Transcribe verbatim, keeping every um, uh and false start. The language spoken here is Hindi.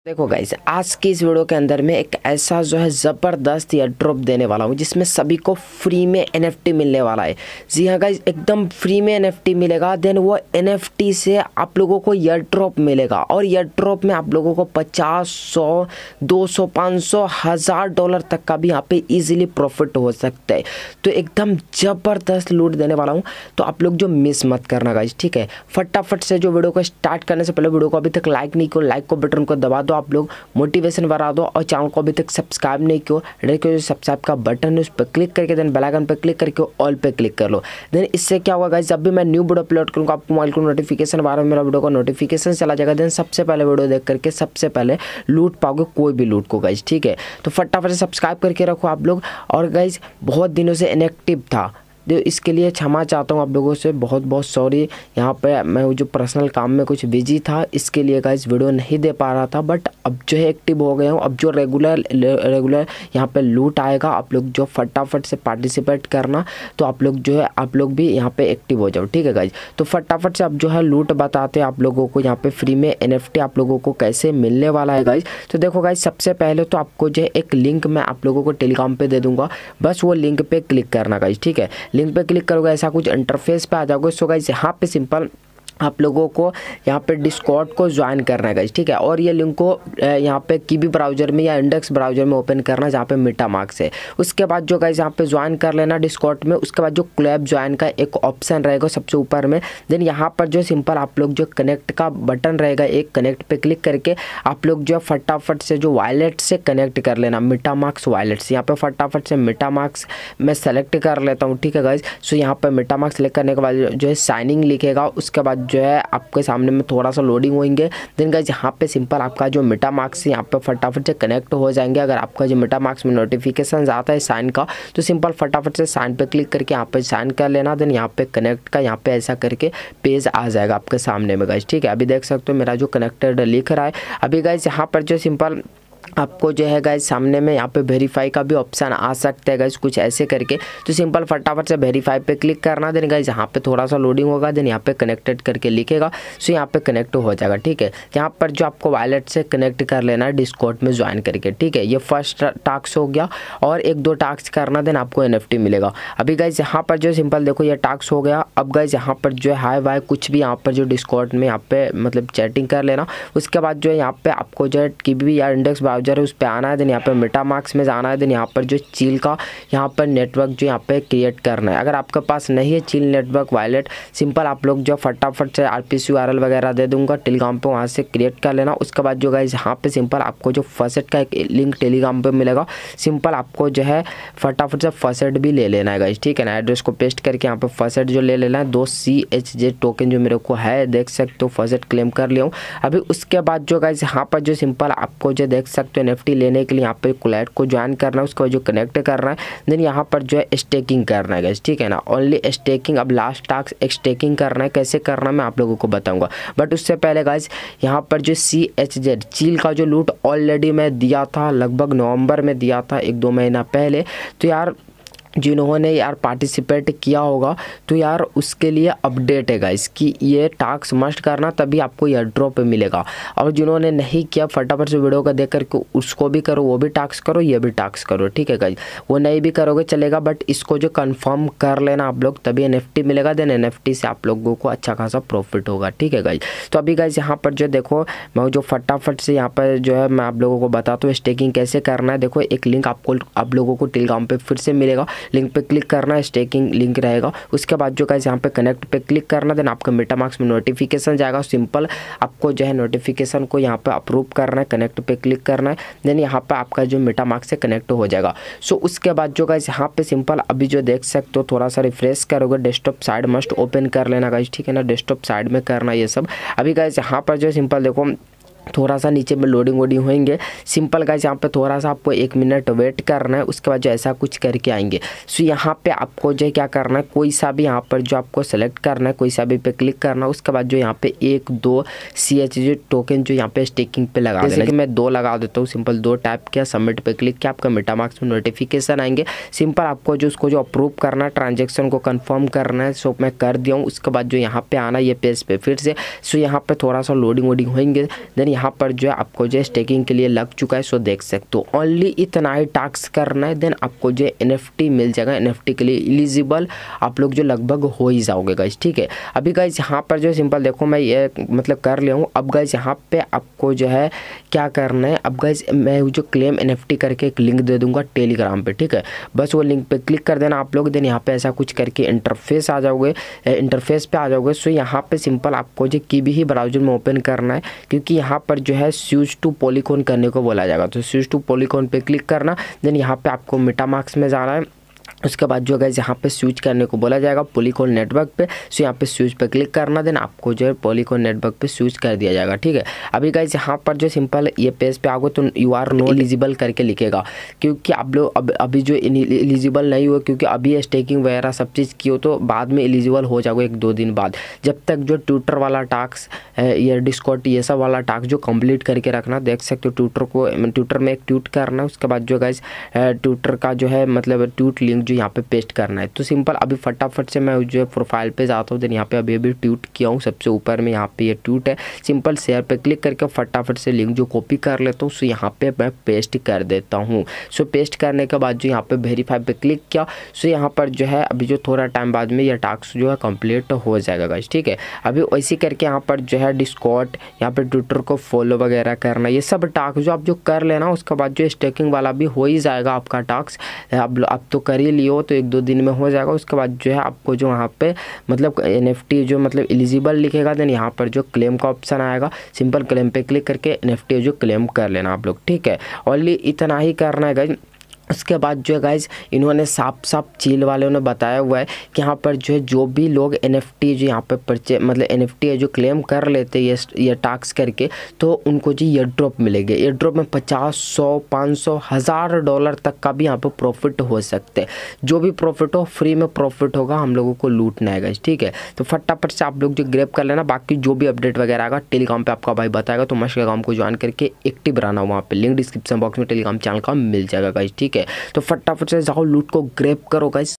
देखो गाइस, आज की इस वीडियो के अंदर मैं एक ऐसा जो है ज़बरदस्त एयर ड्रॉप देने वाला हूँ जिसमें सभी को फ्री में एनएफटी मिलने वाला है। जी हाँ गाइस, एकदम फ्री में एनएफटी मिलेगा। देन वो एनएफटी से आप लोगों को एयर ड्रॉप मिलेगा और एयर ड्रॉप में आप लोगों को पचास, सौ, दो सौ, पाँच सौ, हज़ार डॉलर तक का भी यहाँ पे इजीली प्रॉफिट हो सकता है। तो एकदम ज़बरदस्त लूट देने वाला हूँ, तो आप लोग जो मिस मत करना गाइस, ठीक है। फटाफट से जो वीडियो को स्टार्ट करने से पहले वीडियो को अभी तक लाइक नहीं किया, लाइक को बटन को दबा दो, आप लोग मोटिवेशन बढ़ा दो। और चैनल को अभी तक सब्सक्राइब नहीं किया, डायरेक्ट जो सब्सक्राइब का बटन है उस पर क्लिक करके देन बेल आइकन पर क्लिक करके ऑल पे क्लिक कर लो। देन इससे क्या होगा गाइस, जब भी मैं न्यू वीडियो अपलोड करूँगा आपको मोबाइल को नोटिफिकेशन बार मेरा वीडियो का नोटिफिकेशन चला जाएगा। देन सबसे पहले वीडियो देख करके सबसे पहले लूट पाओगे कोई भी लूट को गाइस, ठीक है। तो फटाफट से सब्सक्राइब करके रखो आप लोग। और गाइस बहुत दिनों से इनएक्टिव था, तो इसके लिए क्षमा चाहता हूँ आप लोगों से, बहुत बहुत सॉरी। यहाँ पे मैं जो पर्सनल काम में कुछ बिजी था, इसके लिए गाइस वीडियो नहीं दे पा रहा था। बट अब जो है एक्टिव हो गया हूँ। अब जो रेगुलर रेगुलर यहाँ पे लूट आएगा, आप लोग जो फटाफट से पार्टिसिपेट करना, तो आप लोग जो है आप लोग भी यहाँ पे एक्टिव हो जाओ, ठीक है गाइस। तो फटाफट से अब जो है लूट बताते हैं आप लोगों को यहाँ पे फ्री में एनएफटी आप लोगों को कैसे मिलने वाला है गाइस। तो देखो गाइस, सबसे पहले तो आपको जो है एक लिंक मैं आप लोगों को टेलीग्राम पे दे दूंगा, बस वो लिंक पे क्लिक करना गाइस, ठीक है। लिंक पे क्लिक करोगे ऐसा कुछ इंटरफेस पे आ जाओगे। सो गाइस यहाँ पे सिंपल आप लोगों को यहाँ पे डिस्कॉर्ड को ज्वाइन करना है गाइस, ठीक है। और ये लिंक को यहाँ पे कीबी ब्राउजर में या इंडेक्स ब्राउजर में ओपन करना जहाँ पे मेटामास्क है। उसके बाद जो गाइस यहाँ पे ज्वाइन कर लेना डिस्कॉर्ड में। उसके बाद जो क्लैब ज्वाइन का एक ऑप्शन रहेगा सबसे ऊपर में, देन यहाँ पर जो सिंपल आप लोग जो कनेक्ट का बटन रहेगा, एक कनेक्ट पे क्लिक करके आप लोग जो फटाफट से जो वॉलेट से कनेक्ट कर लेना, मेटामास्क वॉलेट से। यहाँ पे फटाफट से मेटामास्क मैं सेलेक्ट कर लेता हूँ, ठीक है गाइस। सो यहाँ पे मेटामास्क सेलेक्ट करने के बाद जो है साइनिंग लिखेगा, उसके बाद जो है आपके सामने में थोड़ा सा लोडिंग होंगे। देन गाइस यहाँ पे सिंपल आपका जो मेटामास्क यहाँ पे फटाफट से कनेक्ट हो जाएंगे। अगर आपका जो मेटामास्क में नोटिफिकेशन आता है साइन का, तो सिंपल फटाफट से साइन पे क्लिक करके यहाँ पे साइन कर लेना। देन यहाँ पे कनेक्ट का यहाँ पे ऐसा करके पेज आ जाएगा आपके सामने में गाइस, ठीक है। अभी देख सकते हो मेरा जो कनेक्टेड लिख रहा है। अभी गाइस यहाँ पर जो सिंपल आपको जो है गाइस सामने में यहाँ पे वेरीफाई का भी ऑप्शन आ सकता है गाइस, कुछ ऐसे करके। तो सिंपल फटाफट से वेरीफाई पे क्लिक करना। देन गाइस यहाँ पे थोड़ा सा लोडिंग होगा, देन यहाँ पे कनेक्टेड करके लिखेगा, सो यहाँ पे कनेक्ट हो जाएगा, ठीक है। यहाँ पर जो आपको वॉलेट से कनेक्ट कर लेना है डिस्कॉर्ड में ज्वाइन करके, ठीक है। ये फर्स्ट टास्क हो गया और एक दो टास्क करना, देन आपको एनएफटी मिलेगा। अभी गाइस यहाँ पर जो सिंपल देखो ये टास्क हो गया। अब गाइस यहाँ पर जो है हाई वाई कुछ भी यहाँ पर जो डिस्कॉर्ड में यहाँ पे मतलब चैटिंग कर लेना। उसके बाद जो है यहाँ पे आपको जो है कीबी या इंडेक्स ब्राउजर है उस पे आना है। देन यहाँ पे मेटामास्क में जाना है। देन यहाँ पर जो चील का यहाँ पर नेटवर्क जो यहाँ पे क्रिएट करना है। अगर आपके पास नहीं है चील नेटवर्क वॉलेट, सिंपल आप लोग जो फटाफट से आरपीसी यूआरएल वगैरह दे दूंगा टेलीग्राम पे, वहाँ से क्रिएट कर लेना। उसके बाद जो गाइस यहाँ पे सिंपल आपको जो फसेट का एक लिंक टेलीग्राम पे मिलेगा, सिंपल आपको जो है फटाफट से फसेट भी ले लेना है गाइस, ठीक है ना। एड्रेस को पेस्ट करके यहाँ पे फसेट जो ले लेना है, दो सी एच जे टोकन जो मेरे को है, देख सकते हो फसेट क्लेम कर लिया हूँ। अभी उसके बाद जो गाइस यहाँ पर जो सिंपल आपको जो देख सकते हो एनएफटी लेने के लिए यहाँ पे कोलैट को ज्वाइन करना है, उसके बाद जो कनेक्ट करना है। देन यहाँ पर जो है स्टेकिंग करना है गाइस, ठीक है ना। Only staking. अब लास्ट टास्क स्टेकिंग करना है, कैसे करना है मैं आप लोगों को बताऊंगा। बट उससे पहले गाइस यहाँ पर जो सी एच जेड चील का जो लूट ऑलरेडी मैं दिया था, लगभग नवंबर में दिया था, एक दो महीना पहले। तो यार जिन्होंने यार पार्टिसिपेट किया होगा तो यार उसके लिए अपडेट है गाइस कि ये टास्क मस्ट करना, तभी आपको एयर ड्रॉप मिलेगा। और जिन्होंने नहीं किया फटाफट से वीडियो को देख करके उसको भी करो, वो भी टास्क करो, ये भी टास्क करो, ठीक है गाइस। वो नहीं भी करोगे चलेगा, बट इसको जो कंफर्म कर लेना आप लोग, तभी एनएफटी मिलेगा। देन एनएफटी से आप लोगों को अच्छा खासा प्रॉफिट होगा, ठीक है गाइस। तो अभी गाइस यहाँ पर जो देखो मैं जो फटाफट से यहाँ पर जो है मैं आप लोगों को बताता हूँ स्टेकिंग कैसे करना है। देखो एक लिंक आपको आप लोगों को टेलीग्राम पे फिर से मिलेगा, लिंक पे क्लिक करना है, स्टेकिंग लिंक रहेगा। उसके बाद जो गाइस यहाँ पे कनेक्ट पे क्लिक करना, देन आपका मेटामास्क में नोटिफिकेशन जाएगा। सिंपल आपको जो है नोटिफिकेशन को यहाँ पे अप्रूव करना है, कनेक्ट पे क्लिक करना है। देन यहाँ पे आपका जो मेटामास्क से कनेक्ट हो जाएगा। सो उसके बाद जो गाइस यहाँ पे सिंपल अभी जो देख सकते हो थोड़ा सा रिफ्रेश करोगे, डेस्कटॉप साइड मस्ट ओपन कर लेना गाइस, ठीक है ना। डेस्कटॉप साइड में करना ये सब। अभी गाइस यहाँ पर जो सिंपल देखो थोड़ा सा नीचे में लोडिंग वोडिंग होंगे। सिंपल गाइस यहाँ पे थोड़ा सा आपको एक मिनट वेट करना है, उसके बाद जो ऐसा कुछ करके आएंगे। सो यहाँ पे आपको जो है क्या करना है, कोई सा भी यहाँ पर जो आपको सेलेक्ट करना है, कोई सा भी पे क्लिक करना है। उसके बाद जो यहाँ पे एक दो सी एच जी टोकन जो यहाँ पे स्टेकिंग पे लगा देना, जैसे कि मैं दो लगा देता हूँ। सिंपल दो टैप किया, सबमिट पे क्लिक किया, आपका मेटामास्क में नोटिफिकेशन आएंगे। सिंपल आपको जो उसको जो अप्रूव करना है, ट्रांजेक्शन को कन्फर्म करना है, सो मैं कर दिया हूँ। उसके बाद जो यहाँ पे आना ये पेज पे फिर से, सो यहाँ पे थोड़ा सा लोडिंग वोडिंग होंगे। देन यहाँ पर जो है आपको जो स्टेकिंग के लिए लग चुका है, सो देख सकते हो। ओनली इतना ही टास्क करना है, देन आपको जो एनएफटी मिल जाएगा। एनएफटी के लिए एलिजिबल आप लोग जो लगभग हो ही जाओगे गाइस, ठीक है। अभी गाइस यहाँ पर जो सिंपल देखो मैं ये मतलब कर लिया हूँ। अब गाइस यहाँ पे आपको जो है क्या करना है, अब गाइस मैं जो क्लेम एनएफटी करके एक लिंक दे दूंगा टेलीग्राम पे, ठीक है। बस वो लिंक पे क्लिक कर देना आप लोग, देन यहाँ पे ऐसा कुछ करके इंटरफेस आ जाओगे, इंटरफेस पे आ जाओगे। सो यहाँ पे सिंपल आपको जो की भी ब्राउजर में ओपन करना है, क्योंकि यहाँ पर जो है स्विच टू पॉलीगॉन करने को बोला जाएगा। तो स्विच टू पॉलीगॉन पे क्लिक करना, देन यहाँ पे आपको मेटामास्क में जाना है। उसके बाद जो गाइस यहाँ पे स्विच करने को बोला जाएगा पॉलीगॉन नेटवर्क पे। सो यहाँ पे स्विच पे क्लिक करना, देन आपको जो है पॉलीगॉन नेटवर्क पे स्विच कर दिया जाएगा, ठीक है। अभी गाइस यहाँ पर जो सिंपल ये पेज पे आओगे तो यू आर नॉट एलिजिबल करके लिखेगा, क्योंकि आप लोग अब अभी जो एलिजिबल नहीं हुआ, क्योंकि अभी स्टेकिंग वगैरह सब चीज़ की हो तो बाद में एलिजिबल हो जाओगे एक दो दिन बाद। जब तक जो ट्विटर वाला टास्क ये डिस्कॉर्ड ये सब वाला टास्क जो कंप्लीट करके रखना। देख सकते हो ट्विटर को, ट्विटर में एक ट्वीट करना, उसके बाद जो गाइस ट्विटर का जो है मतलब ट्वीट लिंक यहाँ पे पेस्ट करना है। तो सिंपल अभी फटाफट से मैं जो है प्रोफाइल पे जाता हूँ, देन यहाँ पे अभी अभी ट्वीट किया हूँ सबसे ऊपर में, यहाँ पे ये ट्वीट है। सिंपल शेयर पे क्लिक करके फटाफट से लिंक जो कॉपी कर लेता हूँ, सो यहाँ पे मैं पेस्ट कर देता हूँ। सो पेस्ट करने के बाद जो यहाँ पे वेरीफाई पे क्लिक किया, सो यहाँ पर जो है अभी जो थोड़ा टाइम बाद में यह टास्क जो है कंप्लीट हो जाएगा गाइस, ठीक है। अभी वैसे करके यहाँ पर जो है डिस्कॉर्ड, यहाँ पे ट्विटर को फॉलो वगैरह करना, ये सब टास्क जो आप जो कर लेना, उसके बाद जो स्टेकिंग वाला भी हो ही जाएगा आपका टास्क। अब आप तो कर ही लियो तो एक दो दिन में हो जाएगा। उसके बाद जो है आपको जो वहाँ पे मतलब एनएफटी जो मतलब एलिजिबल लिखेगा, देन यहाँ पर जो क्लेम का ऑप्शन आएगा, सिंपल क्लेम पे क्लिक करके एनएफटी जो क्लेम कर लेना आप लोग, ठीक है। ओनली इतना ही करना है गाइस। उसके बाद जो है गाइज इन्होंने साफ साफ चील वालों ने बताया हुआ है कि यहाँ पर जो है जो भी लोग एनएफटी जो यहाँ पे परचे मतलब एनएफटी है जो क्लेम कर लेते हैं ये ये टास्क करके, तो उनको जी ईयर ड्रॉप मिलेंगे। ईयर ड्रॉप में पचास सौ पाँच सौ हज़ार डॉलर तक का भी यहाँ पे प्रॉफिट हो सकते हैं। जो भी प्रॉफिट हो फ्री में प्रॉफिट होगा, हम लोगों को लूटना है गाइज, ठीक है। तो फटाफट से आप लोग जो ग्रैब कर लेना। बाकी जो भी अपडेट वगैरह आएगा टेलीग्राम पे आपका भाई बताएगा, तो मस्त टेलीग्राम को ज्वाइन करके एक्टिव रहना। वहाँ पे लिंक डिस्क्रिप्शन बॉक्स में टेलीग्राम चैनल का मिल जाएगा गाइज, ठीक है। तो फटाफट से जाओ लूट को ग्रैब करो गाइस।